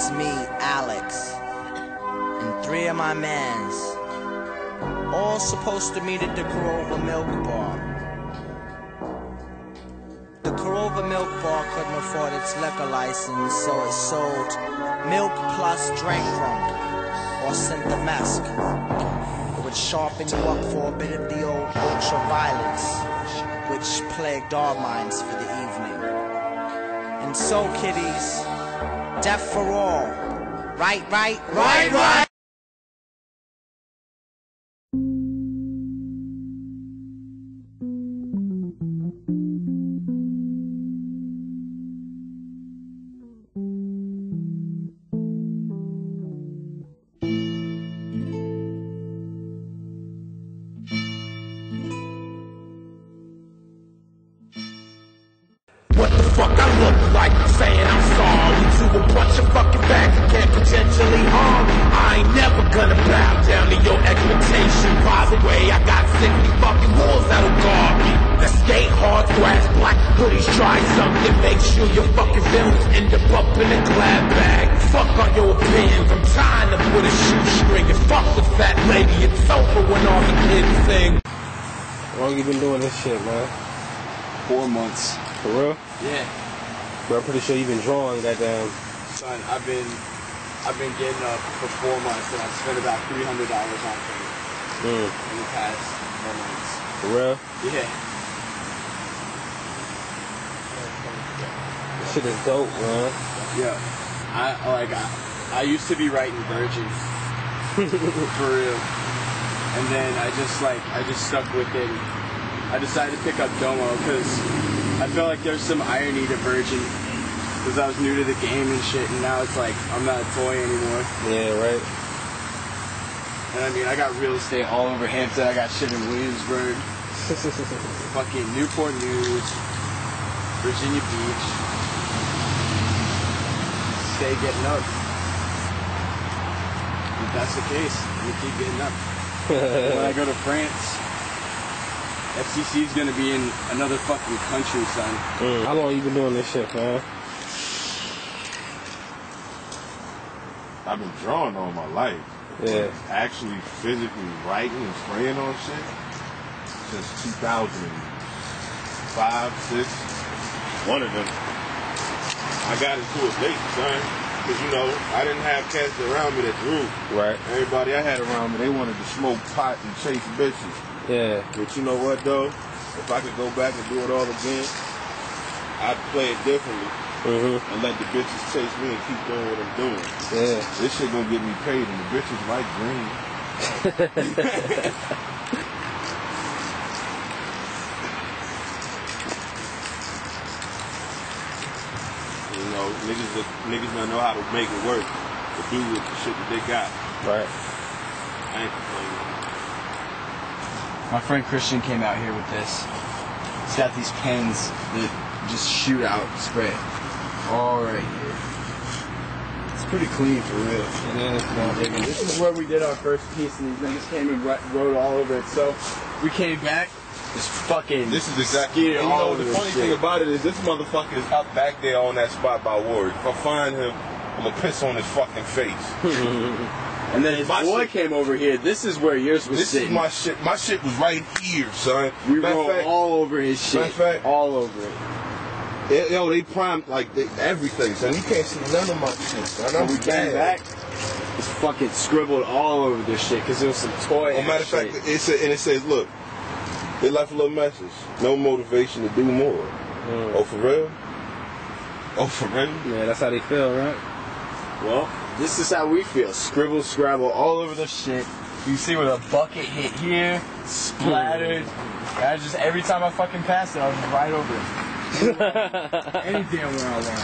It's me, Alex, and 3 of my mans, all supposed to meet at the Corova Milk Bar. The Corova Milk Bar couldn't afford its liquor license, so it sold milk plus drink drunk, or Synthemesque. It would sharpen you up for a bit of the old ultra-violence, which plagued our minds for the evening. And so, kiddies, death for all. Right, right, right, right! What the fuck I look like saying I'm sorry to a bunch of fucking bags that can't potentially harm me? I ain't never gonna bow down to your expectation. By the way, I got 60 fucking wolves that'll guard me. The skate hard, grass black hoodies, try something. Make sure your fucking films end up in a glad bag. Fuck on your opinions, I'm trying to put a shoestring. And fuck the fat lady, it's over when all the kids sing. How long you been doing this shit, man? 4 months. For real? Yeah. Bro, I'm pretty sure you've been drawing that damn. Son, I've been getting up for 4 months and I've spent about $300 on paint in the past 4 months. For real? Yeah. This shit is dope, man. Yeah. I used to be writing Virgins. For real. And then I just stuck with it. I decided to pick up Domo because I feel like there's some irony to Virgin because I was new to the game and shit, and now it's like I'm not a toy anymore. Yeah, right. And I mean, I got real estate all over Hampton. I got shit in Williamsburg, fucking Newport News, Virginia Beach. Stay getting up. If that's the case, I'm gonna keep getting up. When I go to France, FCC's gonna be in another fucking country, son. How long you been doing this shit, man? I've been drawing all my life. Yeah. Actually physically writing and spraying on shit since 2005, 6. One of them. I got into it late, son. Because, you know, I didn't have cats around me that thru. Right. Everybody I had around me, they wanted to smoke pot and chase bitches. Yeah. But you know what, though? If I could go back and do it all again, I'd play it differently and let the bitches chase me and keep doing what I'm doing. Yeah. This shit gonna get me paid, and the bitches like green. You know, niggas don't know how to make it work, to do with the shit that they got. Right. I ain't complaining. My friend Christian came out here with this. He's got these pens that just shoot out spray. All right here. It's pretty clean for real. This is where we did our first piece, and these niggas came and wrote all over it. So we came back. Just fucking. This is exactly. And you know the funny thing about it is this motherfucker is up back there on that spot by Warwick. If I find him, I'm gonna piss on his fucking face. And then his boy came over here. This is where yours was sitting. This is my shit. My shit was right here, son. We rolled all over his shit. Matter of fact, all over it. Yo, they primed like everything, son. You can't see none of my shit, son. When we came back, it's fucking scribbled all over this shit because it was some toy. Matter of fact, it says, look, they left a little message. No motivation to do more. Oh, for real? Oh, for real? Yeah, that's how they feel, right? Well, this is how we feel. Scribble, scrabble all over the shit. You see where the bucket hit here, splattered. I just, every time I fucking passed it, I was just right over it. Any damn where I want.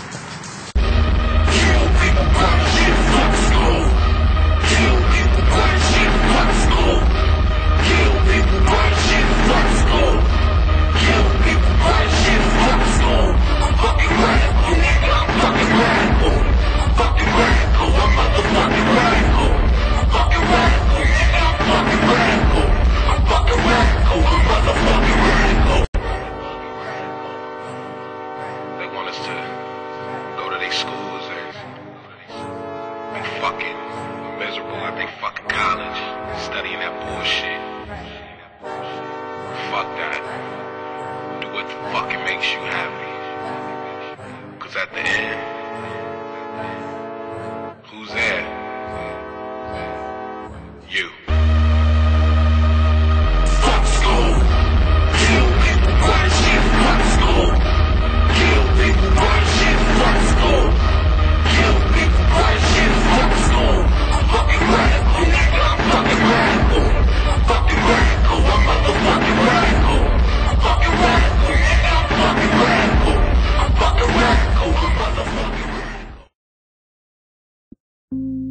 Kill people, burn shit, fuck school. Kill people, burn shit, fuck school. Kill people, burn shit, fuck school. Kill people, burn shit, fuck school. I'm fucking radical, nigga. I'm fucking radical. I'm fucking radical. I'm motherfucking radical. I'm fucking radical, nigga. I'm fucking radical. I'm fucking radical. I'm motherfucking radical. They want us to fucking miserable at their fucking college, studying that bullshit. Fuck that. Do what the fucking makes you happy. Cause at the end, who's there? You. Fuck school. Kill people, burn shit, fuck school. Kill people, burn shit, fuck school. Kill people, burn shit, fuck school. I'm fucking radical, nigga, I'm fucking radical. I'm fucking radical, I'm motherfucking radical. I'm fucking radical, nigga, I'm fucking radical. I'm fucking radical, I'm motherfucking radical.